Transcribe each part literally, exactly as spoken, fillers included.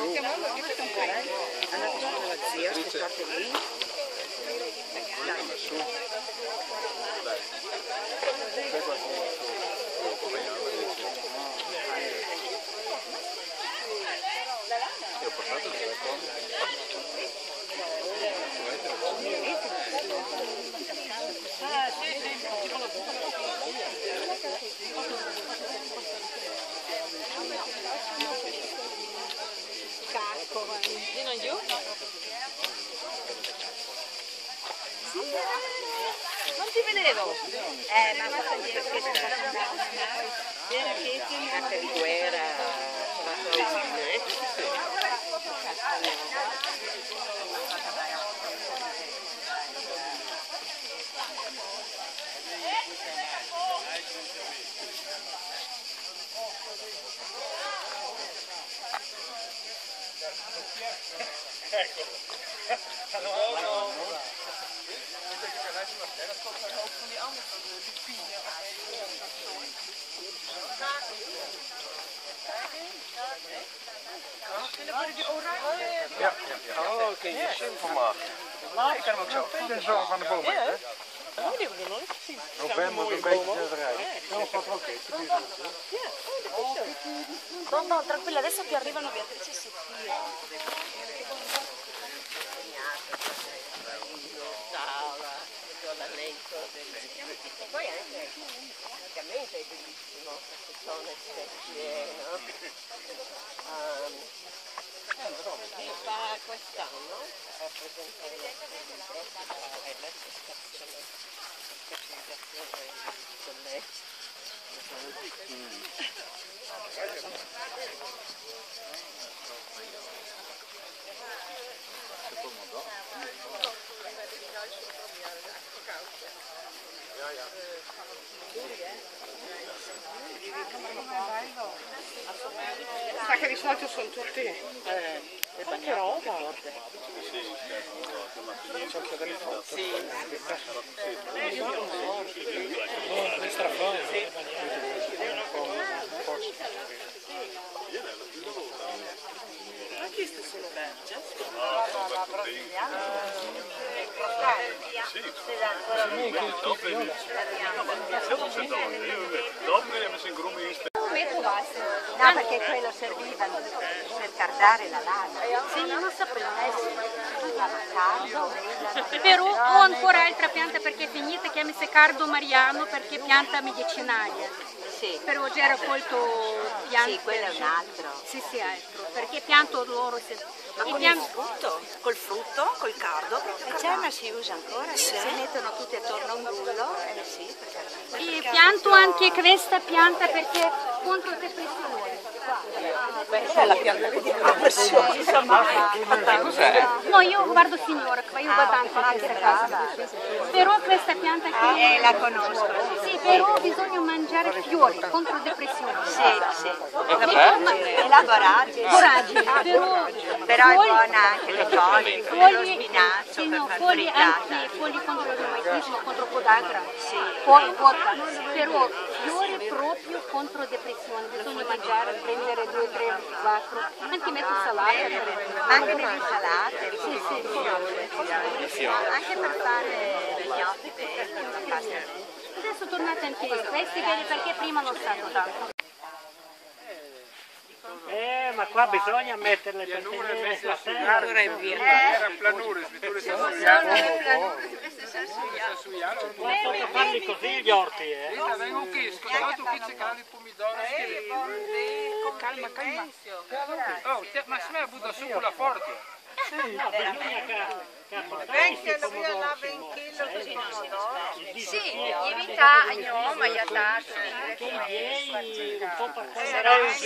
la zia, aspettate lì. Io ho portato delle cose. Ah, sì, sì. Cacco, vieni giù. Non ti vedevo. Eh, ma fatto dire che era che Anche di guerra, la poesia, eh? Ecco. Allora, ja, ja. Oh, oké, je zin van maken. Ik kan hem ook zo. Dit is zo van de boom. Ja, oh, die hebben we nog niet gezien. November, een beetje eruit. Dat valt ook in. No, no, tranquilla, adesso ti arrivano Beatrice e Sofia. Poi anche ovviamente è bellissimo queste zone specie, no? Um, e fa quest'anno a presentare la specificazione Sa che di solito sono tutti eh, le bagnate. C'è anche delle foto. Sì. Non strafare. Ma chi sta solo Berge? La brasiliana. Sì. Dopo veniamo in gruppo in No, perché quello servivano per cardare la lana. Sì, non sapevo. Eh sì, stava caldo. Però ho ancora altra pianta perché è finita, chiamasi cardo mariano perché è pianta medicinale. Sì. Però già raccolto piante. Sì, quello è un altro. Sì, sì, altro. Perché pianto loro. Se... Ma con il frutto? Col frutto? Col cardo? E c'è, ma si usa ancora? Sì. Si mettono tutti attorno a un rullo? Eh sì, perché... E pianto anche questa pianta perché contro depressione. Questa è la pianta di depressione. Cos'è? No, io guardo signora, io vado anche anche a casa. Però questa pianta qui... Eh, la conosco. Sì, però bisogna mangiare fiori contro depressione. Sì, sì. E la voragine. Voragine, però... Però è buona anche le foglie, come lo Fogli, spinacio sì, per no, far fogli frittata. anche fogli contro il reumatismo, contro podagra, Sì. poi vodka, però fiori proprio contro depressione, bisogna mangiare, prendere due, tre, quattro, anche metto salata. Anche nelle insalate, Sì, sì, sì. anche per fare gli gnocchi, la pasta. Adesso tornate anche questi vedi perché prima non stanno tanto. Eh, ma qua bisogna metterle per tenere la terra. Era planure, sviture Ma sotto farli così gli orti, eh. vengono qui, scottato qui c'è canale di pomidoro. Calma, calma. Oh, ma se me la butta su con la forte. No, bisogna che apportarsi i pomodori. Sì, evita no, ma ya sta. Che i miei un po' per Sarà un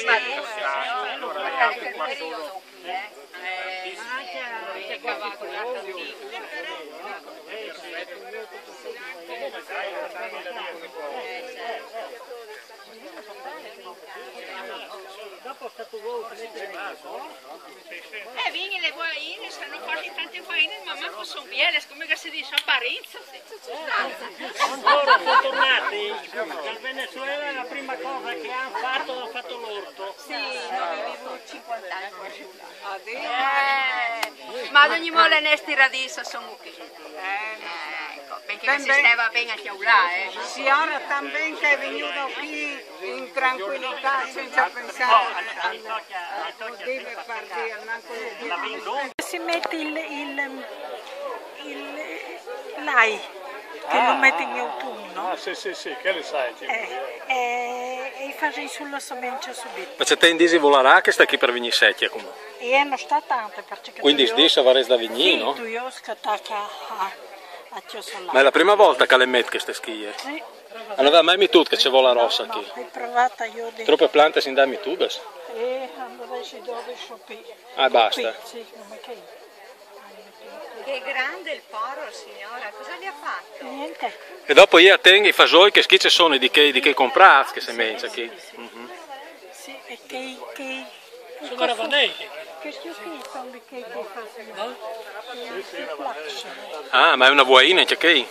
dopo stato voi che mette le vaso. Eh, vieni le guaine, stanno forti tante guaine, ma manco sono biele, come che si dice, apparenza. Loro sono tornati dal Venezuela, la prima cosa che hanno fatto, hanno fatto l'orto. Sì, avevo cinquanta Eh, ma ad ogni modo nesti radiso sono qui. Ecco, perché si stava bene anche là, eh. Signora también che è venuta qui in tranquillità senza pensare a deve partire manco si mette il, il, il l'ai che lo metti in autunno. Ah sì sì sì, che le sai? Eh, e, e fai sulla semenza subito. Ma c'è te in disi volerà che sta qui per venire secchia comunque? E non sta tanto perché quindi stessa va da venire, no? Sì, tu io scattacca a, a Ciosolano. Ma è la prima volta che le metti queste schie? Sì. Non aveva mai mi tu che c'è vola rossa no, qui? No, hai provata io di... Troppe piante si danno tu adesso? E allora si dove scioppi. Ah basta? Sì, come che... Che grande il poro, signora, cosa gli ha fatto? Niente. E dopo io tengo i fasoi che schicce sono di che, di che comprate, che semenza qui. Sì, sì, mm-hmm. Sì, e che... che... Sono ravanei. Che schifo sono di che che fa signora? Sì, sì, ah, ma è una buaina anche qui?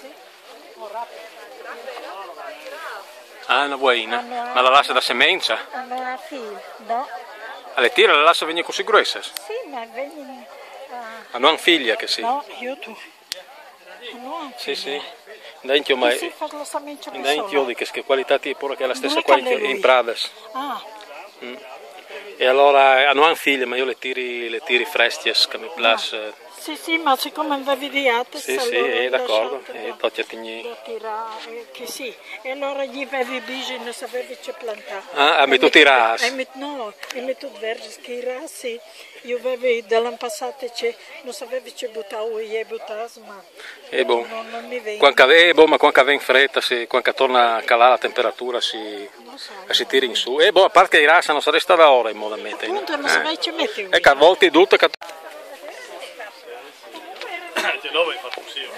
Ah, è una buaina. Ma la lascia da semenza? Allora sì, no. Alle tira la lascia venire così grossa? Sì, ma vengono... Ma non figlia che sì? No, io tu. Non sì, sì. Dentro ma sì, dentro di che qualità ti pure che è la stessa qualità in Pradas. Ah. Mm. E allora non hanno figlie, ma io le tiri le tiri fresche che mi piace. No. Sì, sì, ma siccome avevi di arte, sì, sì, allora è d'accordo, e tocca tirare, che sì, e allora gli avevi bisogno, non sapevi che plantare. Ah, mi tu tirassi? E no, e mi tu vergi che rassi, io avevi dall'anno passato, non sapevi che buttavo io e buttavo, ma e bon. non, non mi viene. Quando è bon, ma quando va in fretta, si, quando torna a calare la temperatura si, so, si tira in su. E boh, a parte che i rassa non si resta da ora in modo da mettere. Appunto, non eh. sapevi che metti. E che a volte è tutto che... Dove hai fatto così?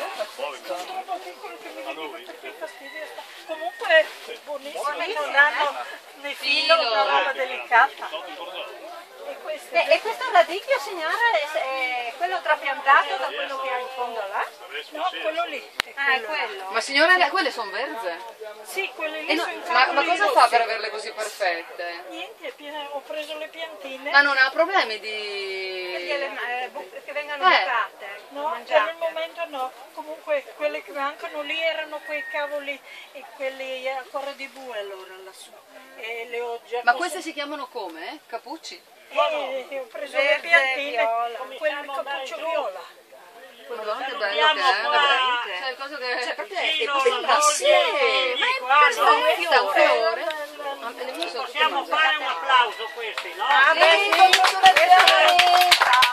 A noi? Comunque buonissimi, non hanno né filo, una roba delicata. E questo, e, e questo radicchio, signora, è, è quello trapiantato da quello che ha in fondo là? No, quello lì. È ah, è quello. Ma signora, quelle sono verze? Sì, quelle lì no, sono ma, ma cosa fa per averle così perfette? Niente, ho preso le piantine. Ma non ha problemi di... Perché le, eh, che vengano eh. bucate? No, mangiate. Per il momento no. Comunque quelle che mancano lì erano quei cavoli e quelli ancora di bue allora lassù. E le ho già ma queste si chiamano come? Cappucci? Eh, ho preso verde, le piantine, viola. Quel cappuccio viola. Madonna che bello che è, qua, cioè cosa che... Cioè proprio è bellissimo, ma è perfetta, un fiore. Possiamo fare un applauso a questi, no? Ah, beh, sì, congratulazioni!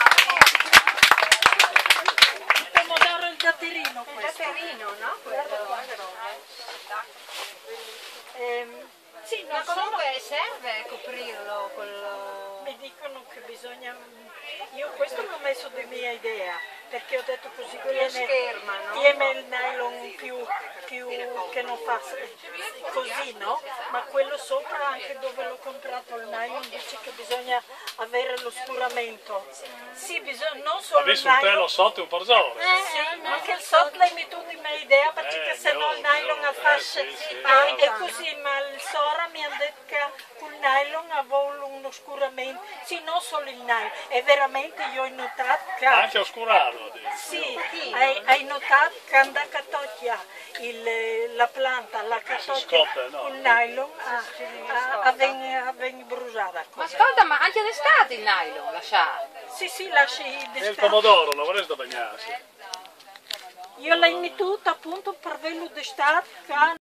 Dobbiamo dare il datterino questo. Il datterino, no? Guarda qua. Ehm, sì, ma comunque serve coprirlo col... Mi dicono che bisogna... Io questo l'ho messo di mia idea, perché ho detto così tiene, scherma, no? tiene il nylon più, più che non fa così, no? Ma quello sopra, anche dove l'ho comprato il nylon, dice che bisogna avere l'oscuramento. Sì, bisogna, non solo il nylon. Visto un telo sotto un porzone. Eh, sì, anche il sotto l'hai messo di mia idea, perché eh, se no il nylon a fasce eh, sì, sì, ah, è così, ma il Sora mi ha detto che con il nylon avevo un oscuramento, sì, non solo il nylon, e veramente io ho notato che... Anche oscurarlo? Sì, hai, hai notato che quando catocchia la pianta, la catocchia no? Con il nylon, ah, viene bruciata. Ma ascolta, ma anche d'estate il nylon lasciate? Sì, sì, lasci d'estate. E il pomodoro, non vorresti bagnarsi? Io l'ho messo appunto per quello d'estate.